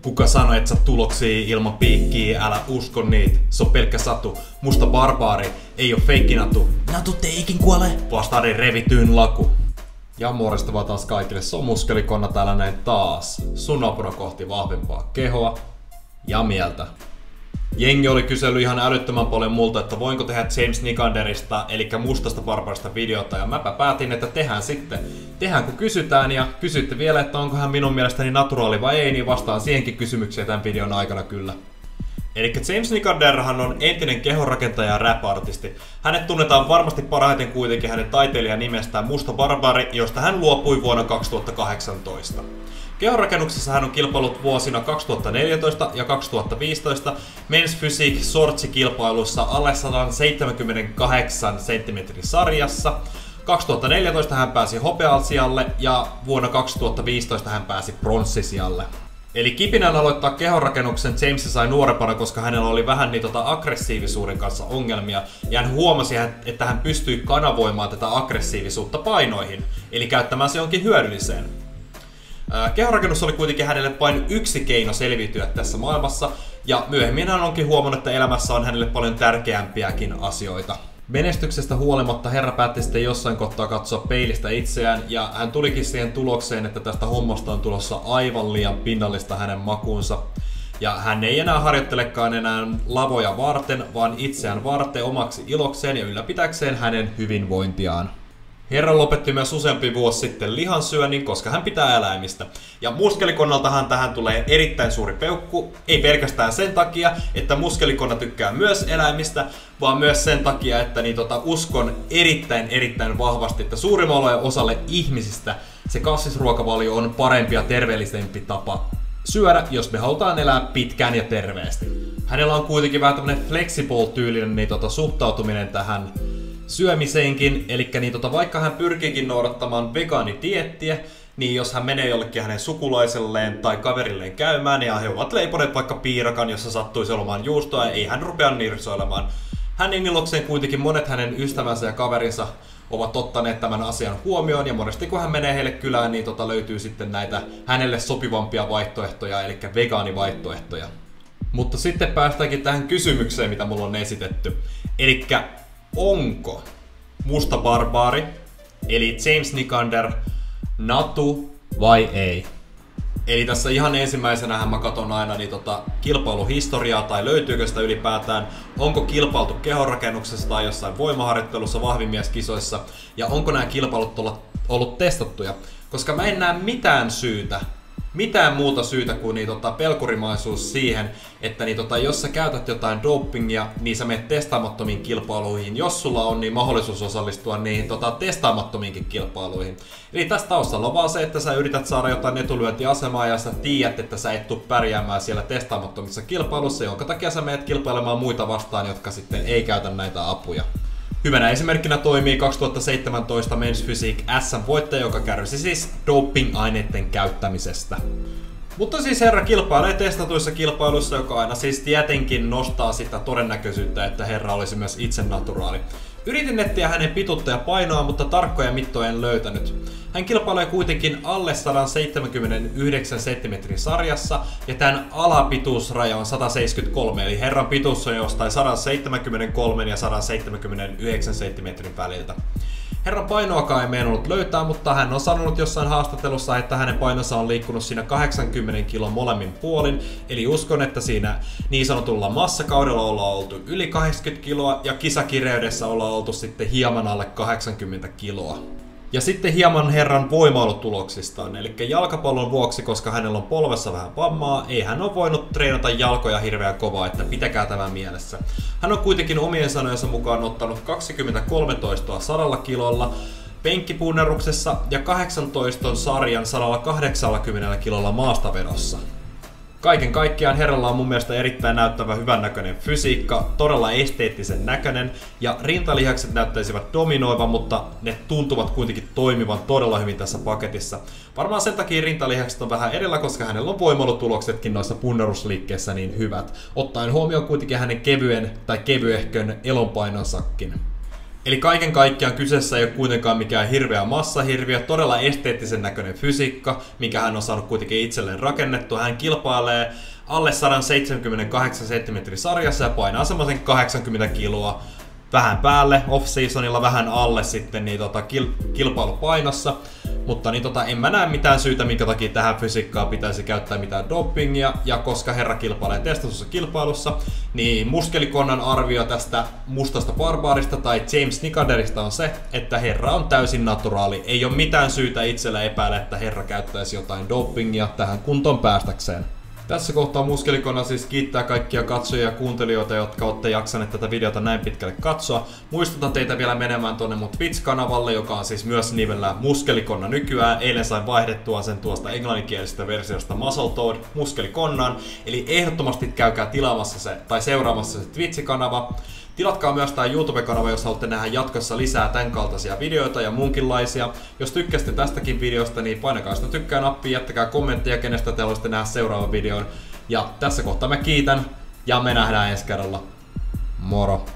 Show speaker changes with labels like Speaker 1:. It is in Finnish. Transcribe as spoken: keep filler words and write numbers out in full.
Speaker 1: Kuka sanoi, et sä tuloksia ilman piikkiä, älä usko niitä, se on pelkkä satu. Musta barbaari, ei oo feikkinatu. Natut ei ikin kuole, vastaari revityyn laku. Ja morjesta vaan taas kaikille, se on Muskelikonna täällä näin taas. Sun apuna kohti vahvempaa kehoa ja mieltä. Jengi oli kysellyt ihan älyttömän paljon multa, että voinko tehdä James Nikanderista, eli mustasta barbarista videota, ja mäpä päätin, että tehdään sitten. Tehdään kun kysytään, ja kysytte vielä, että onko hän minun mielestäni naturaali vai ei, niin vastaan siihenkin kysymykseen tämän videon aikana kyllä. Eli James Nikanderhan on entinen kehonrakentaja ja rap-artisti. Hänet tunnetaan varmasti parhaiten kuitenkin hänen taiteilijan nimestään Musta Barbari, josta hän luopui vuonna kaksituhattakahdeksantoista. Kehonrakennuksessa hän on kilpailut vuosina kaksituhattaneljätoista ja kaksituhattaviisitoista Men's Physique Sortsi-kilpailussa alle sata seitsemänkymmentäkahdeksan senttimetrin sarjassa. kaksituhattaneljätoista hän pääsi hopeasijalle ja vuonna kaksituhattaviisitoista hän pääsi pronssisijalle. Eli kipinän aloittaa kehonrakennuksen James sai nuorempana, koska hänellä oli vähän niin tota aggressiivisuuden kanssa ongelmia, ja hän huomasi, että hän pystyi kanavoimaan tätä aggressiivisuutta painoihin, eli käyttämään se jonkin hyödylliseen. Kehonrakennus oli kuitenkin hänelle vain yksi keino selviytyä tässä maailmassa, ja myöhemmin hän onkin huomannut, että elämässä on hänelle paljon tärkeämpiäkin asioita. Menestyksestä huolimatta herra päätti sitten jossain kohtaa katsoa peilistä itseään, ja hän tulikin siihen tulokseen, että tästä hommasta on tulossa aivan liian pinnallista hänen makuunsa. Ja hän ei enää harjoittelekaan enää lavoja varten, vaan itseään varten omaksi ilokseen ja ylläpitäkseen hänen hyvinvointiaan. Herra lopetti myös useampi vuosi sitten lihansyönnin, koska hän pitää eläimistä. Ja Muskelikonnaltahan tähän tulee erittäin suuri peukku, ei pelkästään sen takia, että Muskelikonna tykkää myös eläimistä, vaan myös sen takia, että niin tota, uskon erittäin erittäin vahvasti, että suurimmalle osalle ihmisistä se kasvisruokavalio on parempi ja terveellisempi tapa syödä, jos me halutaan elää pitkään ja terveesti. Hänellä on kuitenkin vähän tämmönen flexible-tyylinen niin tota, suhtautuminen tähän syömiseenkin, eli niin tota, vaikka hän pyrkiikin noudattamaan vegaanidieettiä, niin jos hän menee jollekin hänen sukulaiselleen tai kaverilleen käymään ja he ovat leiponeet vaikka piirakan, jossa sattuisi olemaan juustoa, ei hän rupea nirsoilemaan. Hänen ilokseen kuitenkin monet hänen ystävänsä ja kaverinsa ovat ottaneet tämän asian huomioon, ja monesti kun hän menee heille kylään, niin tota, löytyy sitten näitä hänelle sopivampia vaihtoehtoja, eli vegaanivaihtoehtoja. Mutta sitten päästäänkin tähän kysymykseen, mitä mulla on esitetty. Elikkä onko Musta Barbaari, eli James Nikander, natu vai ei? Eli tässä ihan ensimmäisenähän mä katon aina niin tota, kilpailuhistoriaa tai löytyykö sitä ylipäätään, onko kilpailtu kehonrakennuksessa tai jossain voimaharjoittelussa, vahvimieskisoissa, ja onko nämä kilpailut ollut testattuja, koska mä en näe mitään syytä, mitään muuta syytä kuin niin, tota, pelkurimaisuus siihen, että niin, tota, jos sä käytät jotain dopingia, niin sä menet testaamattomiin kilpailuihin, jos sulla on niin mahdollisuus osallistua niihin tota, testaamattomiinkin kilpailuihin. Eli tässä taustalla on vaan se, että sä yrität saada jotain etulyöntiasemaa ja sä tiedät, että sä et tule pärjäämään siellä testaamattomissa kilpailussa, jonka takia sä menet kilpailemaan muita vastaan, jotka sitten ei käytä näitä apuja. Hyvänä esimerkkinä toimii kaksituhattaseitsemäntoista Men's Physique S M-voittaja, joka kärsi siis doping-aineiden käyttämisestä. Mutta siis herra kilpailee testatuissa kilpailuissa, joka aina siis tietenkin nostaa sitä todennäköisyyttä, että herra olisi myös itse naturaali. Yritin etsiä hänen pituutta ja painoa, mutta tarkkoja mittoja en löytänyt. Hän kilpailee kuitenkin alle sata seitsemänkymmentäyhdeksän senttimetrin sarjassa, ja tämän alapituusraja on sata seitsemänkymmentäkolme, eli herran pituus on jostain sata seitsemänkymmentäkolme ja sata seitsemänkymmentäyhdeksän senttimetrin väliltä. Herran painoakaan ei meinannut löytää, mutta hän on sanonut jossain haastattelussa, että hänen painonsa on liikkunut siinä kahdeksankymmentä kilon molemmin puolin, eli uskon, että siinä niin sanotulla massakaudella ollaan oltu yli kahdeksankymmentä kiloa ja kisakireydessä ollaan oltu sitten hieman alle kahdeksankymmentä kiloa. Ja sitten hieman herran voimailutuloksistaan, eli jalkapallon vuoksi, koska hänellä on polvessa vähän vammaa, ei hän ole voinut treenata jalkoja hirveän kovaa, että pitäkää tämä mielessä. Hän on kuitenkin omien sanojensa mukaan ottanut kaksikymmentäkolme toistoa sadalla kilolla penkkipunneruksessa ja kahdeksantoista sarjan sata kahdeksankymmentä kilolla maastavedossa. Kaiken kaikkiaan herralla on mun mielestä erittäin näyttävä hyvän näköinen fysiikka, todella esteettisen näköinen, ja rintalihakset näyttäisivät dominoivan, mutta ne tuntuvat kuitenkin toimivan todella hyvin tässä paketissa. Varmaan sen takia rintalihakset on vähän edellä, koska hänellä on voimailutuloksetkin noissa punnerusliikkeissä niin hyvät, ottaen huomioon kuitenkin hänen kevyen tai kevyehkön elonpainonsakin. Eli kaiken kaikkiaan kyseessä ei ole kuitenkaan mikään hirveä massahirviö, todella esteettisen näköinen fysiikka, mikä hän on saanut kuitenkin itselleen rakennettua. Hän kilpailee alle sata seitsemänkymmentäkahdeksan senttimetrin sarjassa ja painaa semmoisen kahdeksankymmentä kiloa. Vähän päälle, off-seasonilla vähän alle sitten niin tota, kil- kilpailupainossa. Mutta niin tota, en mä näe mitään syytä, minkä takia tähän fysiikkaan pitäisi käyttää mitään dopingia. Ja koska herra kilpailee testatussa kilpailussa, niin Muskelikonnan arvio tästä mustasta barbaarista tai James Nicaderista on se, että herra on täysin naturaali. Ei ole mitään syytä itsellä epäillä, että herra käyttäisi jotain dopingia tähän kuntoon päästäkseen. Tässä kohtaa Muskelikonna siis kiittää kaikkia katsojia ja kuuntelijoita, jotka olette jaksaneet tätä videota näin pitkälle katsoa. Muistutan teitä vielä menemään tonne mun Twitch-kanavalle, joka on siis myös nivellä Muskelikonna nykyään. Eilen sain vaihdettua sen tuosta englanninkielisestä versiosta Muscle Toad Muskelikonnan. Eli ehdottomasti käykää tilaamassa se tai seuraamassa se Twitch-kanava. Tilatkaa myös tää YouTube-kanava, jos haluatte nähdä jatkossa lisää tämän kaltaisia videoita ja muunkinlaisia. Jos tykkäsitte tästäkin videosta, niin painakaa sitä tykkää-nappia, jättäkää kommenttia, kenestä te haluaisitte nähdä seuraavan videon. Ja tässä kohtaa mä kiitän, ja me nähdään ensi kerralla. Moro!